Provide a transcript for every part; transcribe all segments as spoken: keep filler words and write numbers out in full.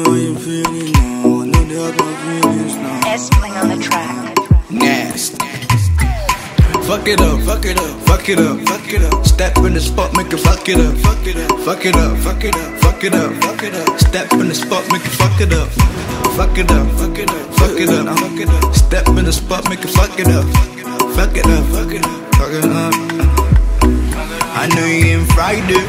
how you feeling now. I know they hurt my feelings now. S-Bling on the track. Nasty. Fuck it up, fuck it up, fuck it up, fuck it up. Step in the spot, make it fuck it up, fuck it up, fuck it up, fuck it up, fuck it up, fuck it up. Step in the spot, make it fuck it up, fuck it up, fuck it up, fuck it up, fuck it up. Step in the spot, make it fuck it up, fuck it up, fuck it up, fuck it up. I know you ain't Friday.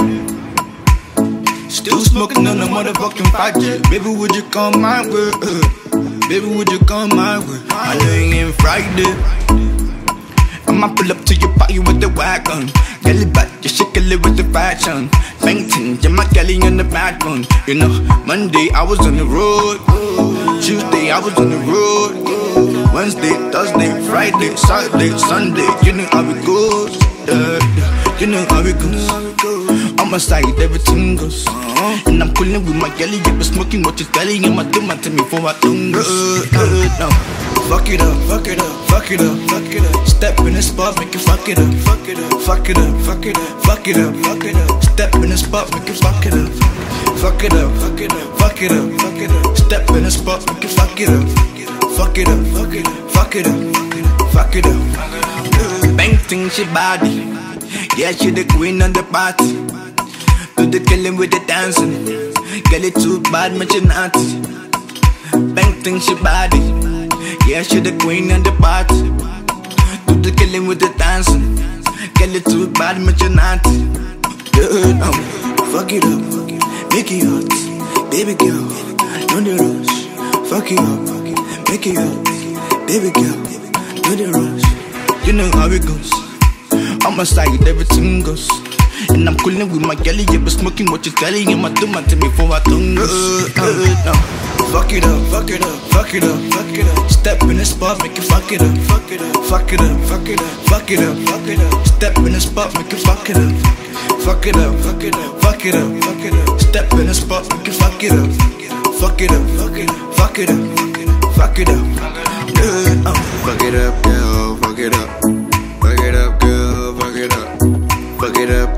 Still smoking on the motherfucking project. Baby, would you come my way? Baby, would you come my way? I know you ain't Friday. I'ma pull up to your party with the wagon. Girl, it back, you shake it with the fashion. Painting, yeah, my girlie on the bad one. You know, Monday I was on the road. Tuesday I was on the road. Wednesday, Thursday, Friday, Saturday, Sunday. You know how it goes. Yeah, yeah. You know how it goes. On my side, everything goes. And I'm pulling with my girlie, yeah, but smoking what you're telling. And my do my tell me for my tongue goes. No. Fuck it up, fuck it up, fuck it up, fuck it up. Step in the spot, make it fuck it up, fuck it up, fuck it up, fuck it up, fuck it up, fuck it up. Step in the spot, make it fuck it up, fuck it up, fuck it up, fuck it up, fuck it up. Step in the spot, make it fuck it up, fuck it up, fuck it up, fuck it up, fuck it up. Bang thing she body, yeah she the queen of the party. Do the killing with the dancing, girl it too bad, but you naughty. Bang thing she body. Yeah, she the queen of the party. Do the killing with the dancing. Girl, it too bad, but you're not. Good, um, fuck it up, make it hot. Baby girl, don't the rush. Fuck it up, make it hot. Baby girl, don't the rush. You know how it goes. On my side, everything goes. And I'm coolin' with my girlie, yeah, but smoking what you're telling. And my do my tell me for my tongue goes. Uh, uh, Fuck it up, fuck it up, fuck it up, fuck it up. Step in the spot, make it fuck it up, fuck it up, fuck it up, fuck it up, fuck it up, fuck it up. Step in the spot, make it fuck it up, fuck it up, fuck it up, fuck it up, fuck it up. Step in the spot, make it fuck it up, fuck it up, fuck it up, fuck it up, fuck it up. Fuck it up, girl, fuck it up, fuck it up, girl, fuck it up, fuck it up.